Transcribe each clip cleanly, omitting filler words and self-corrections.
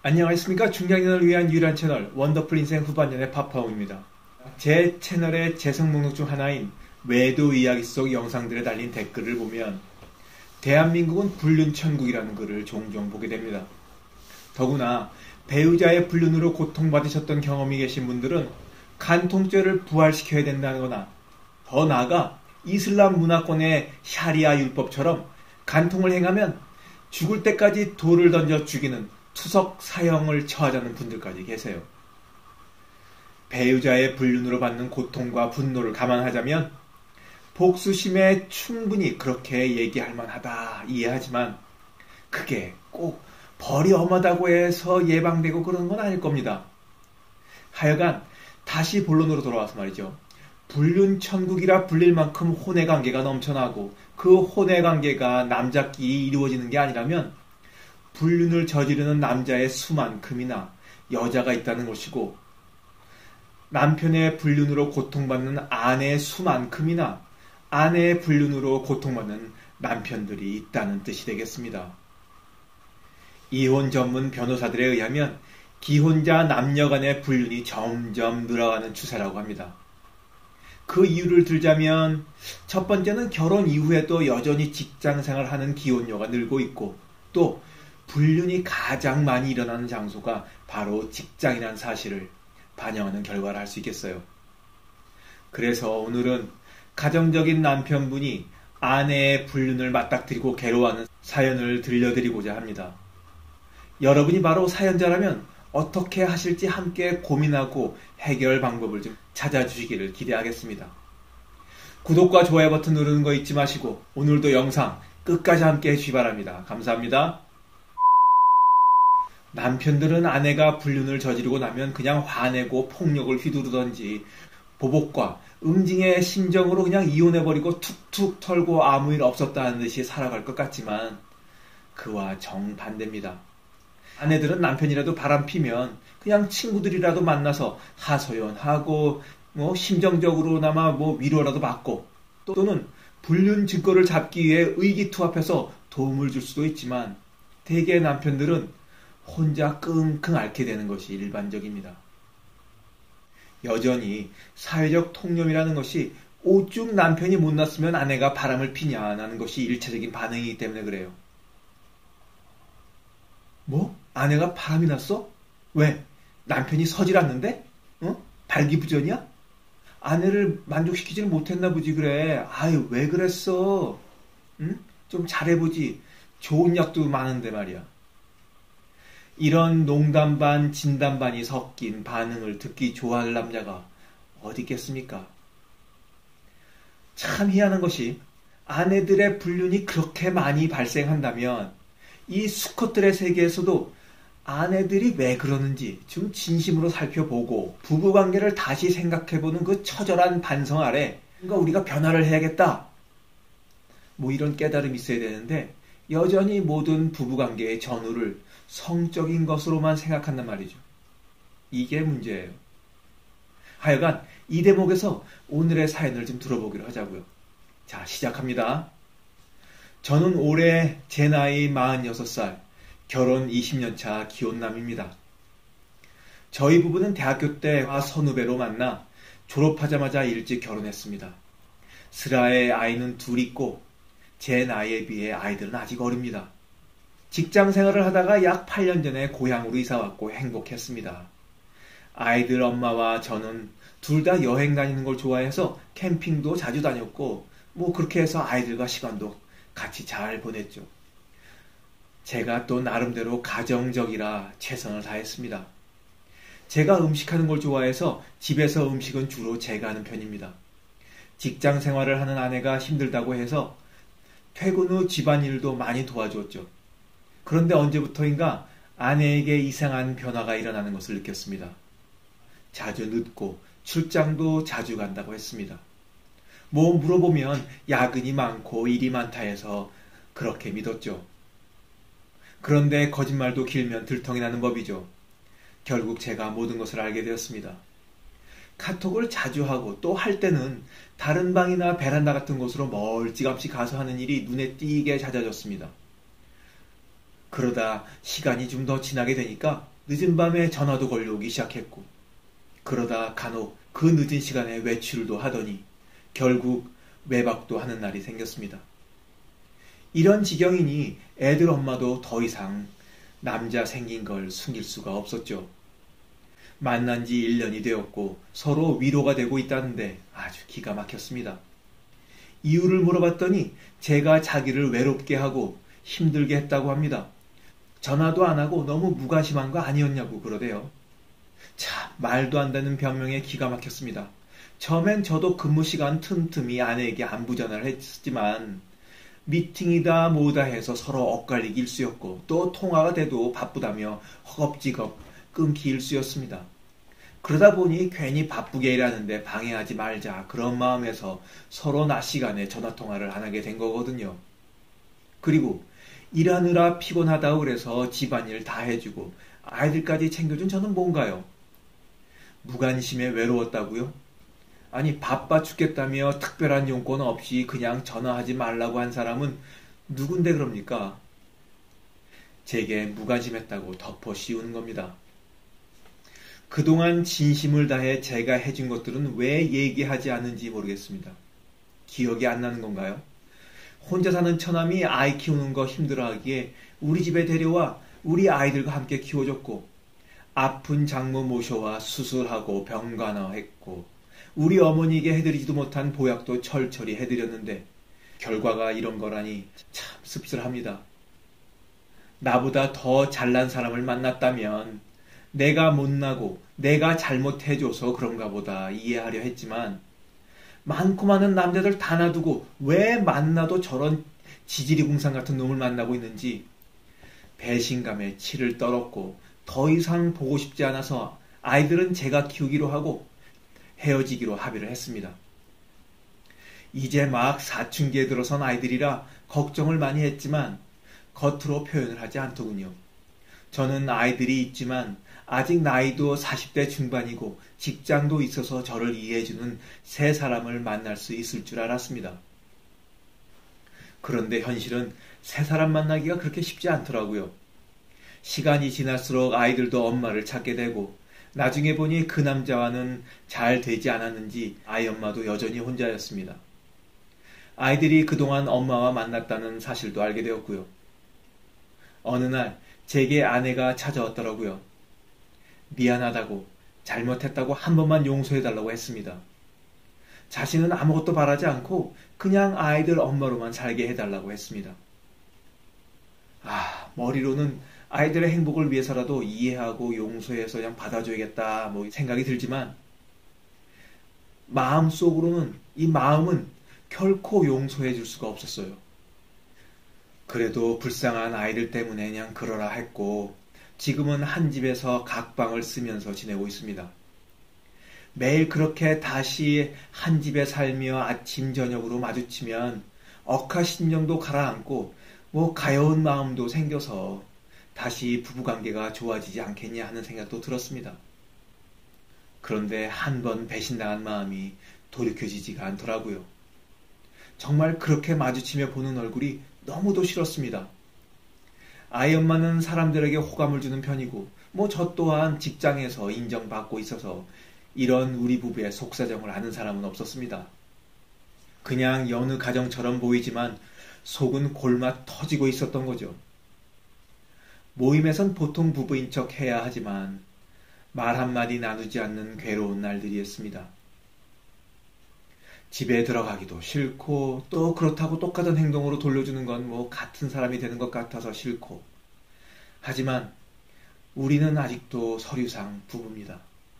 안녕하십니까. 중장년을 위한 유일한 채널 원더풀 인생 후반년의 파파오입니다. 제 채널의 재생 목록 중 하나인 외도 이야기 속 영상들에 달린 댓글을 보면 대한민국은 불륜천국이라는 글을 종종 보게 됩니다. 더구나 배우자의 불륜으로 고통받으셨던 경험이 계신 분들은 간통죄를 부활시켜야 된다는 거나 더 나아가 이슬람 문화권의 샤리아 율법처럼 간통을 행하면 죽을 때까지 돌을 던져 죽이는 투석 사형을 처하자는 분들까지 계세요. 배우자의 불륜으로 받는 고통과 분노를 감안하자면 복수심에 충분히 그렇게 얘기할 만하다 이해하지만 그게 꼭 벌이 엄하다고 해서 예방되고 그러는 건 아닐 겁니다. 하여간 다시 본론으로 돌아와서 말이죠. 불륜천국이라 불릴 만큼 혼외관계가 넘쳐나고 그 혼외관계가 남자끼리 이루어지는 게 아니라면 불륜을 저지르는 남자의 수만큼이나 여자가 있다는 것이고 남편의 불륜으로 고통받는 아내의 수만큼이나 아내의 불륜으로 고통받는 남편들이 있다는 뜻이 되겠습니다. 이혼 전문 변호사들에 의하면 기혼자 남녀 간의 불륜이 점점 늘어가는 추세라고 합니다. 그 이유를 들자면 첫 번째는 결혼 이후에도 여전히 직장생활을 하는 기혼녀가 늘고 있고 또 불륜이 가장 많이 일어나는 장소가 바로 직장이라는 사실을 반영하는 결과를 할 수 있겠어요. 그래서 오늘은 가정적인 남편분이 아내의 불륜을 맞닥뜨리고 괴로워하는 사연을 들려드리고자 합니다. 여러분이 바로 사연자라면 어떻게 하실지 함께 고민하고 해결 방법을 좀 찾아주시기를 기대하겠습니다. 구독과 좋아요 버튼 누르는 거 잊지 마시고 오늘도 영상 끝까지 함께 해주시기 바랍니다. 감사합니다. 남편들은 아내가 불륜을 저지르고 나면 그냥 화내고 폭력을 휘두르던지 보복과 응징의 심정으로 그냥 이혼해버리고 툭툭 털고 아무 일 없었다는 듯이 살아갈 것 같지만 그와 정반대입니다. 아내들은 남편이라도 바람피면 그냥 친구들이라도 만나서 하소연하고 심정적으로나마 위로라도 받고 또는 불륜 증거를 잡기 위해 의기투합해서 도움을 줄 수도 있지만 대개 남편들은 혼자 끙끙 앓게 되는 것이 일반적입니다. 여전히 사회적 통념이라는 것이 오죽 남편이 못났으면 아내가 바람을 피냐는 것이 일차적인 반응이기 때문에 그래요. 뭐? 아내가 바람이 났어? 왜? 남편이 서질 않는데? 발기부전이야? 아내를 만족시키지는 못했나 보지 그래. 아유 왜 그랬어? 응? 좀 잘해보지. 좋은 약도 많은데 말이야. 이런 농담 반 진담 반이 섞인 반응을 듣기 좋아할 남자가 어디 있겠습니까? 참 희한한 것이 아내들의 불륜이 그렇게 많이 발생한다면 이 수컷들의 세계에서도 아내들이 왜 그러는지 좀 진심으로 살펴보고 부부관계를 다시 생각해보는 그 처절한 반성 아래 뭔가 우리가 변화를 해야겠다. 이런 깨달음이 있어야 되는데 여전히 모든 부부관계의 전후를 성적인 것으로만 생각한단 말이죠. 이게 문제예요. 하여간 이 대목에서 오늘의 사연을 좀 들어보기로 하자고요. 자, 시작합니다. 저는 올해 제 나이 46살, 결혼 20년 차 기혼남입니다. 저희 부부는 대학교 때와 선후배로 만나 졸업하자마자 일찍 결혼했습니다. 슬하에 아이는 둘 있고 제 나이에 비해 아이들은 아직 어립니다. 직장 생활을 하다가 약 8년 전에 고향으로 이사왔고 행복했습니다. 아이들 엄마와 저는 둘 다 여행 다니는 걸 좋아해서 캠핑도 자주 다녔고 그렇게 해서 아이들과 시간도 같이 잘 보냈죠. 제가 또 나름대로 가정적이라 최선을 다했습니다. 제가 음식하는 걸 좋아해서 집에서 음식은 주로 제가 하는 편입니다. 직장 생활을 하는 아내가 힘들다고 해서 퇴근 후 집안일도 많이 도와주었죠. 그런데 언제부터인가 아내에게 이상한 변화가 일어나는 것을 느꼈습니다. 자주 늦고 출장도 자주 간다고 했습니다. 물어보면 야근이 많고 일이 많다 해서 그렇게 믿었죠. 그런데 거짓말도 길면 들통이 나는 법이죠. 결국 제가 모든 것을 알게 되었습니다. 카톡을 자주 하고 또 할 때는 다른 방이나 베란다 같은 곳으로 멀찌감치 가서 하는 일이 눈에 띄게 잦아졌습니다. 그러다 시간이 좀 더 지나게 되니까 늦은 밤에 전화도 걸려오기 시작했고, 그러다 간혹 그 늦은 시간에 외출도 하더니 결국 외박도 하는 날이 생겼습니다. 이런 지경이니 애들 엄마도 더 이상 남자 생긴 걸 숨길 수가 없었죠. 만난 지 1년이 되었고 서로 위로가 되고 있다는데 아주 기가 막혔습니다. 이유를 물어봤더니 제가 자기를 외롭게 하고 힘들게 했다고 합니다. 전화도 안 하고 너무 무관심한 거 아니었냐고 그러대요. 참, 말도 안 되는 변명에 기가 막혔습니다. 처음엔 저도 근무 시간 틈틈이 아내에게 안부 전화를 했지만 미팅이다 뭐다 해서 서로 엇갈리기 일쑤였고 또 통화가 돼도 바쁘다며 허겁지겁 끊기 일쑤였습니다. 그러다 보니 괜히 바쁘게 일하는데 방해하지 말자 그런 마음에서 서로 낮 시간에 전화통화를 안 하게 된 거거든요. 그리고 일하느라 피곤하다고 그래서 집안일 다 해주고 아이들까지 챙겨준 저는 뭔가요? 무관심에 외로웠다고요? 아니 바빠 죽겠다며 특별한 용건 없이 그냥 전화하지 말라고 한 사람은 누군데 그럽니까? 제게 무관심했다고 덮어 씌우는 겁니다. 그동안 진심을 다해 제가 해준 것들은 왜 얘기하지 않는지 모르겠습니다. 기억이 안 나는 건가요? 혼자 사는 처남이 아이 키우는 거 힘들어하기에 우리 집에 데려와 우리 아이들과 함께 키워줬고 아픈 장모 모셔와 수술하고 병간호했고 우리 어머니에게 해드리지도 못한 보약도 철철히 해드렸는데 결과가 이런 거라니 참 씁쓸합니다. 나보다 더 잘난 사람을 만났다면 내가 못나고 내가 잘못해줘서 그런가 보다 이해하려 했지만 많고 많은 남자들 다 놔두고 왜 만나도 저런 지지리궁상 같은 놈을 만나고 있는지 배신감에 치를 떨었고 더 이상 보고 싶지 않아서 아이들은 제가 키우기로 하고 헤어지기로 합의를 했습니다. 이제 막 사춘기에 들어선 아이들이라 걱정을 많이 했지만 겉으로 표현을 하지 않더군요. 저는 아이들이 있지만 아직 나이도 40대 중반이고 직장도 있어서 저를 이해해주는 새 사람을 만날 수 있을 줄 알았습니다. 그런데 현실은 새 사람 만나기가 그렇게 쉽지 않더라고요. 시간이 지날수록 아이들도 엄마를 찾게 되고 나중에 보니 그 남자와는 잘 되지 않았는지 아이 엄마도 여전히 혼자였습니다. 아이들이 그동안 엄마와 만났다는 사실도 알게 되었고요. 어느 날 제게 아내가 찾아왔더라고요. 미안하다고 잘못했다고 한 번만 용서해달라고 했습니다. 자신은 아무것도 바라지 않고 그냥 아이들 엄마로만 살게 해달라고 했습니다. 머리로는 아이들의 행복을 위해서라도 이해하고 용서해서 그냥 받아줘야겠다 생각이 들지만 마음속으로는 이 마음은 결코 용서해 줄 수가 없었어요. 그래도 불쌍한 아이들 때문에 그냥 그러라 했고 지금은 한 집에서 각방을 쓰면서 지내고 있습니다. 매일 그렇게 다시 한 집에 살며 아침 저녁으로 마주치면 억하심정도 가라앉고 가여운 마음도 생겨서 다시 부부관계가 좋아지지 않겠냐 하는 생각도 들었습니다. 그런데 한 번 배신당한 마음이 돌이켜지지가 않더라고요. 정말 그렇게 마주치며 보는 얼굴이 너무도 싫었습니다. 아이 엄마는 사람들에게 호감을 주는 편이고 저 또한 직장에서 인정받고 있어서 이런 우리 부부의 속사정을 아는 사람은 없었습니다. 그냥 여느 가정처럼 보이지만 속은 골마 터지고 있었던 거죠. 모임에선 보통 부부인 척 해야 하지만 말 한마디 나누지 않는 괴로운 날들이었습니다. 집에 들어가기도 싫고 또 그렇다고 똑같은 행동으로 돌려주는 건 같은 사람이 되는 것 같아서 싫고 하지만 우리는 아직도 서류상 부부입니다.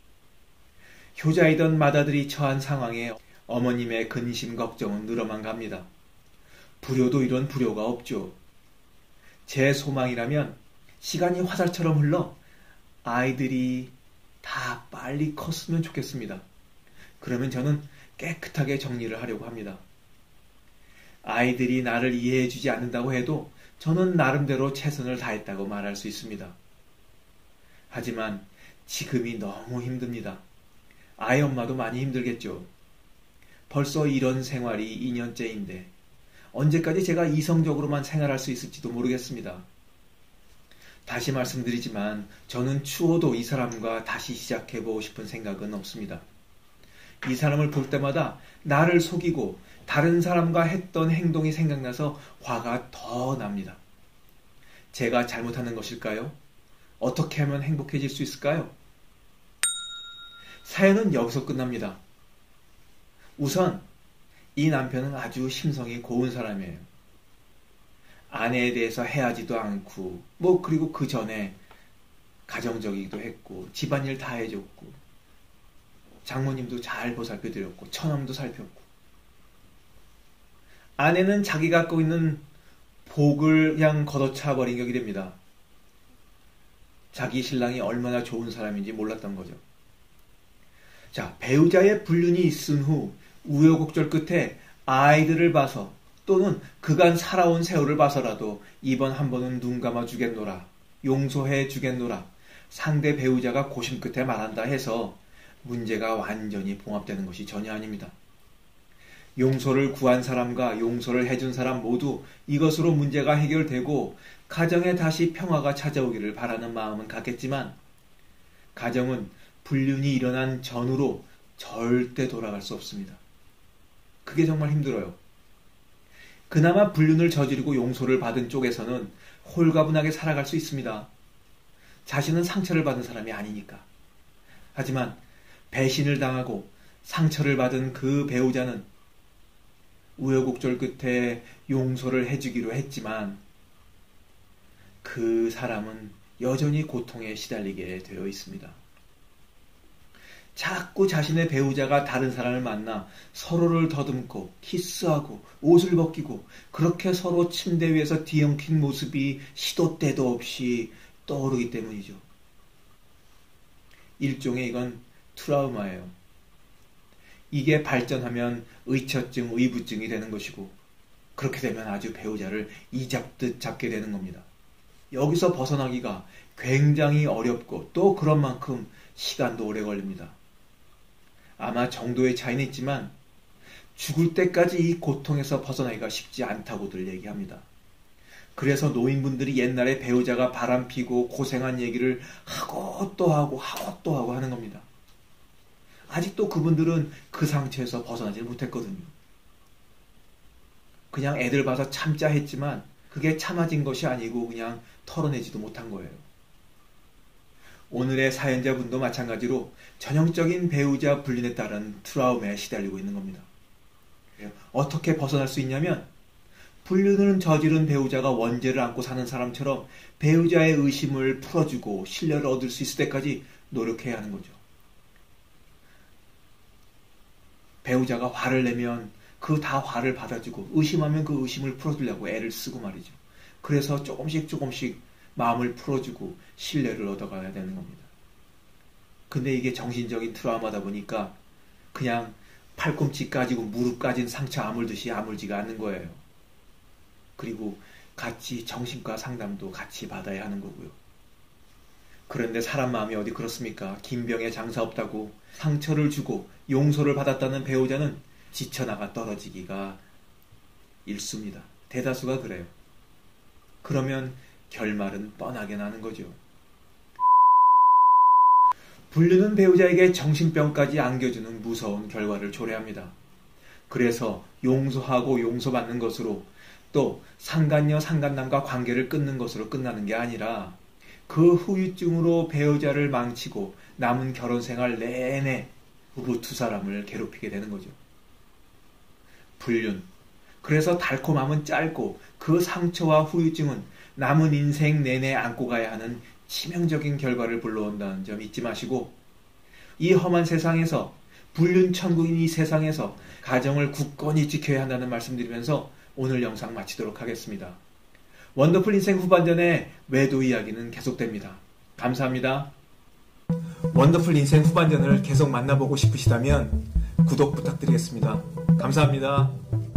효자이던 맏아들이 처한 상황에 어머님의 근심 걱정은 늘어만 갑니다. 불효도 이런 불효가 없죠. 제 소망이라면 시간이 화살처럼 흘러 아이들이 다 빨리 컸으면 좋겠습니다. 그러면 저는 깨끗하게 정리를 하려고 합니다. 아이들이 나를 이해해주지 않는다고 해도 저는 나름대로 최선을 다했다고 말할 수 있습니다. 하지만 지금이 너무 힘듭니다. 아이 엄마도 많이 힘들겠죠. 벌써 이런 생활이 2년째인데 언제까지 제가 이성적으로만 생활할 수 있을지도 모르겠습니다. 다시 말씀드리지만 저는 추워도 이 사람과 다시 시작해보고 싶은 생각은 없습니다. 이 사람을 볼 때마다 나를 속이고 다른 사람과 했던 행동이 생각나서 화가 더 납니다. 제가 잘못하는 것일까요? 어떻게 하면 행복해질 수 있을까요? 사연은 여기서 끝납니다. 우선 이 남편은 아주 심성이 고운 사람이에요. 아내에 대해서 해하지도 않고 그리고 그 전에 가정적이기도 했고 집안일 다 해줬고 장모님도 잘 보살펴드렸고 처남도 살폈고 아내는 자기가 갖고 있는 복을 그냥 걷어차 버린 격이 됩니다. 자기 신랑이 얼마나 좋은 사람인지 몰랐던 거죠. 자, 배우자의 불륜이 있은 후 우여곡절 끝에 아이들을 봐서 또는 그간 살아온 세월을 봐서라도 이번 한 번은 눈 감아 주겠노라, 용서해 주겠노라, 상대 배우자가 고심 끝에 말한다 해서 문제가 완전히 봉합되는 것이 전혀 아닙니다. 용서를 구한 사람과 용서를 해준 사람 모두 이것으로 문제가 해결되고 가정에 다시 평화가 찾아오기를 바라는 마음은 같겠지만 가정은 불륜이 일어난 전후로 절대 돌아갈 수 없습니다. 그게 정말 힘들어요. 그나마 불륜을 저지르고 용서를 받은 쪽에서는 홀가분하게 살아갈 수 있습니다. 자신은 상처를 받은 사람이 아니니까. 하지만 배신을 당하고 상처를 받은 그 배우자는 우여곡절 끝에 용서를 해주기로 했지만 그 사람은 여전히 고통에 시달리게 되어 있습니다. 자꾸 자신의 배우자가 다른 사람을 만나 서로를 더듬고 키스하고 옷을 벗기고 그렇게 서로 침대 위에서 뒤엉킨 모습이 시도 때도 없이 떠오르기 때문이죠. 일종의 이건 트라우마예요. 이게 발전하면 의처증, 의부증이 되는 것이고 그렇게 되면 아주 배우자를 이잡듯 잡게 되는 겁니다. 여기서 벗어나기가 굉장히 어렵고 또 그런 만큼 시간도 오래 걸립니다. 아마 정도의 차이는 있지만 죽을 때까지 이 고통에서 벗어나기가 쉽지 않다고들 얘기합니다. 그래서 노인분들이 옛날에 배우자가 바람피고 고생한 얘기를 하고 또 하고 하는 겁니다. 아직도 그분들은 그 상처에서 벗어나지 못했거든요. 그냥 애들 봐서 참자 했지만 그게 참아진 것이 아니고 그냥 털어내지도 못한 거예요. 오늘의 사연자분도 마찬가지로 전형적인 배우자 불륜에 따른 트라우마에 시달리고 있는 겁니다. 어떻게 벗어날 수 있냐면 불륜을 저지른 배우자가 원죄를 안고 사는 사람처럼 배우자의 의심을 풀어주고 신뢰를 얻을 수 있을 때까지 노력해야 하는 거죠. 배우자가 화를 내면 그 다 화를 받아주고 의심하면 그 의심을 풀어주려고 애를 쓰고 말이죠. 그래서 조금씩 마음을 풀어주고 신뢰를 얻어가야 되는 겁니다. 근데 이게 정신적인 트라우마다 보니까 그냥 팔꿈치 까지고 무릎 까진 상처 아물듯이 아물지가 않는 거예요. 그리고 같이 정신과 상담도 같이 받아야 하는 거고요. 그런데 사람 마음이 어디 그렇습니까? 긴 병에 장사 없다고 상처를 주고 용서를 받았다는 배우자는 지쳐나가 떨어지기가 일쑤입니다. 대다수가 그래요. 그러면 결말은 뻔하게 나는 거죠. 불륜은 배우자에게 정신병까지 안겨주는 무서운 결과를 초래합니다. 그래서 용서하고 용서받는 것으로 또 상간녀 상간남과 관계를 끊는 것으로 끝나는 게 아니라 그 후유증으로 배우자를 망치고 남은 결혼생활 내내 부부 두 사람을 괴롭히게 되는 거죠. 불륜. 그래서 달콤함은 짧고 그 상처와 후유증은 남은 인생 내내 안고 가야 하는 치명적인 결과를 불러온다는 점 잊지 마시고 이 험한 세상에서 불륜 천국인 이 세상에서 가정을 굳건히 지켜야 한다는 말씀드리면서 오늘 영상 마치도록 하겠습니다. 원더풀 인생 후반전의 외도 이야기는 계속됩니다. 감사합니다. 원더풀 인생 후반전을 계속 만나보고 싶으시다면 구독 부탁드리겠습니다. 감사합니다.